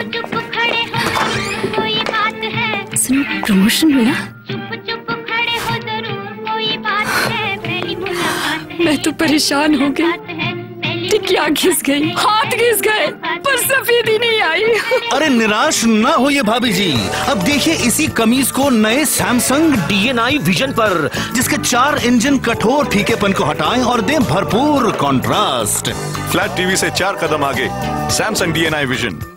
चुप खड़े हो कोई बात है। सुनो, प्रमोशन मिला? चुप खड़े हो जरूर कोई बात है। पहली मुलाकात है। मैं तो परेशान हो गई। टिकिया घिस गई, हाथ घिस गए, पर सफेदी नहीं आई। अरे निराश ना होइए भाभी जी, अब देखिए इसी कमीज को नए सैमसंग DNI विजन पर, जिसके 4 इंजन कठोर फीकेपन को हटाएं और दें भरपूर कॉन्ट्रास्ट। फ्लैट टीवी से 4 कदम आगे, सैमसंग DNI विजन।